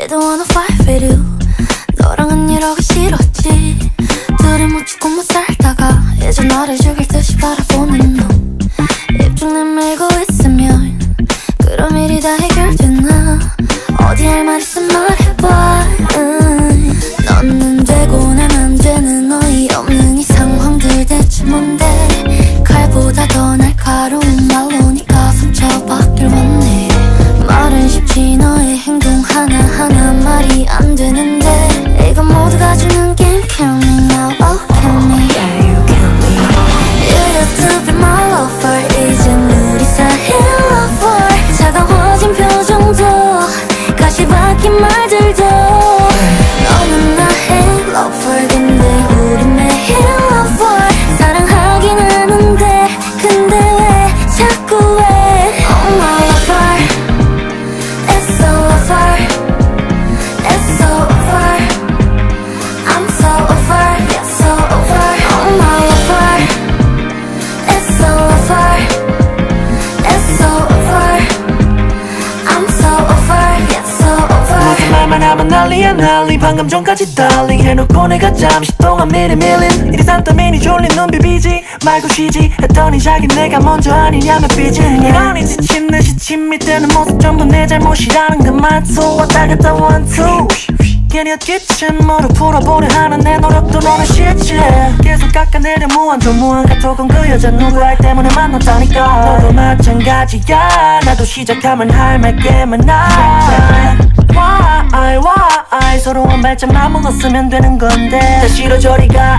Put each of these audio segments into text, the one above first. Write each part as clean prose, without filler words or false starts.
don't wanna fight with you. 너랑은 이러기 싫었지. 둘이 못 죽고 못 살다가 이제 나를 죽일 듯이 바라보는 너. 입 중 내밀고 있으면 그럼 일이 다 해결되나. 어디 할 말 있으면 말해봐. 너는 되고 난 안 되는 어이없는 이 상황들 대체 뭔데. 칼보다 더 날카로운 말로 니가 상처받길 원해. 말은 쉽지 너의 행동 하나하나 말이 안 되는데. 이건 모두가 주는 게임. Kill me now, oh kill me. Yeah, you kill me. You used to be my lover. 이젠 우리 사이 lover. 차가워진 표정도 가시 박힌 말들도. 너는 나의 lover. 근데 우리 매일 lover. 사랑하긴 하는데 근데 왜 자꾸 왜. Oh my lover. It's so over. It's so over. I'm so over. Yeah, so over. Oh my lover. It's so over. It's so over. I'm so over. Yeah, so over. 무슨 말만 하면 난리야 난리. 방금 전까지 달리 해놓고 내가 잠시 동안 밀린 이리 산더미니 졸린 눈 비비지 말고 쉬지 했더니 자기 내가 먼저 아니냐며 삐지. 이러니 지친 듯이 침이 뜨는 모습 전부 내 잘못이라는 것만 또 왔다 갔다 원투. 괜히 헛기침 무릎 풀어보려 하는 내 노력도 너는 싫지. 계속 깎아내려 무한 카톡은 그 여자 누구 알 때문에 만났다니까. 너도 마찬가지야. 나도 시작하면 할 말 꽤 많아. Why 서로 한 발짝만 물었으면 되는 건데. 다시로 저리 가.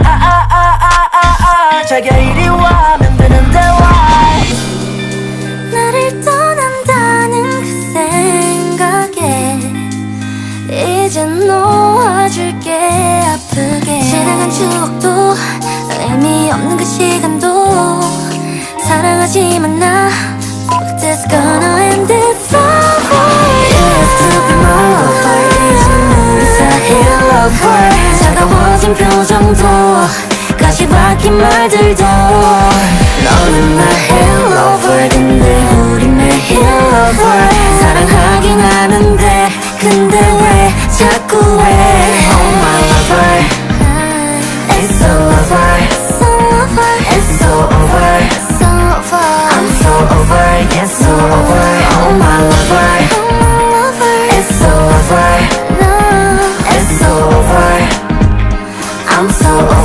자기야 이리 와 하면 되는데 why. 나를 떠난다는 그 생각에 이젠 놓아줄게 아프게. 지나간 추억도 의미 없는 그 시간도 사랑하지만 나 Fuck this gonna end it forever. You used to be my lover. 이젠 우리 사이 lover. 차가워진 표정도 가시 박힌 말들도. 너는 나의 lover. 근데 우리 매일 lover. 사랑하긴 하는데 근데 왜 자꾸 왜. Oh my lover. It's so over. It's so over. I'm so over. Yeah, so over. Oh my lover. It's so over. It's so over. I'm so over.